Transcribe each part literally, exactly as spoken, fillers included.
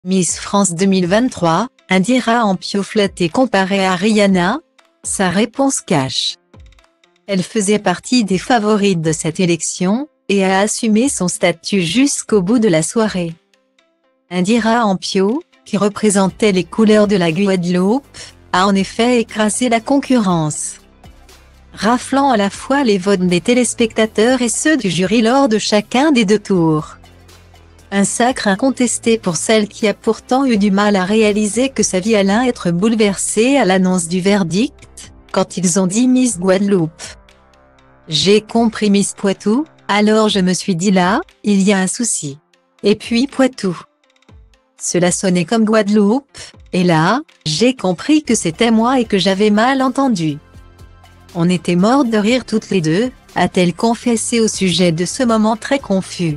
Miss France deux mille vingt-trois, Indira Ampio flattée comparée à Rihanna? Sa réponse cache. Elle faisait partie des favorites de cette élection, et a assumé son statut jusqu'au bout de la soirée. Indira Ampio, qui représentait les couleurs de la Guadeloupe, a en effet écrasé la concurrence, raflant à la fois les votes des téléspectateurs et ceux du jury lors de chacun des deux tours. Un sacre incontesté pour celle qui a pourtant eu du mal à réaliser que sa vie allait être bouleversée à l'annonce du verdict, quand ils ont dit Miss Guadeloupe. J'ai compris Miss Poitou, alors je me suis dit là, il y a un souci. Et puis Poitou. Cela sonnait comme Guadeloupe, et là, j'ai compris que c'était moi et que j'avais mal entendu. On était mortes de rire toutes les deux, a-t-elle confessé au sujet de ce moment très confus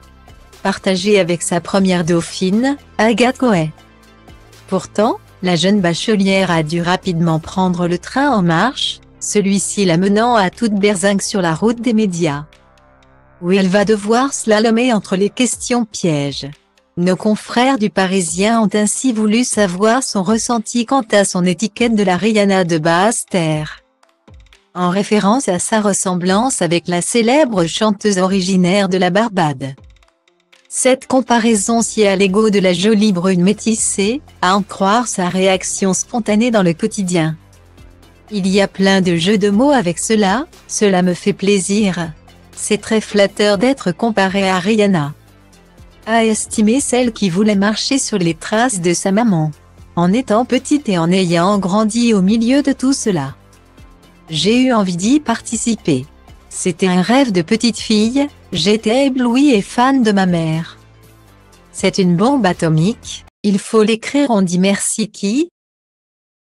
partagé avec sa première dauphine, Agathe Coët. Pourtant, la jeune bachelière a dû rapidement prendre le train en marche, celui-ci la menant à toute berzingue sur la route des médias, où elle va devoir slalomer entre les questions pièges. Nos confrères du Parisien ont ainsi voulu savoir son ressenti quant à son étiquette de la Rihanna de Basse-Terre, en référence à sa ressemblance avec la célèbre chanteuse originaire de la Barbade. Cette comparaison sied à l'ego de la jolie brune métissée, à en croire sa réaction spontanée dans le quotidien. Il y a plein de jeux de mots avec cela, cela me fait plaisir. C'est très flatteur d'être comparée à Rihanna, a estimé celle qui voulait marcher sur les traces de sa maman, en étant petite et en ayant grandi au milieu de tout cela. J'ai eu envie d'y participer. C'était un rêve de petite fille, j'étais éblouie et fan de ma mère. C'est une bombe atomique, il faut l'écrire. On dit merci qui,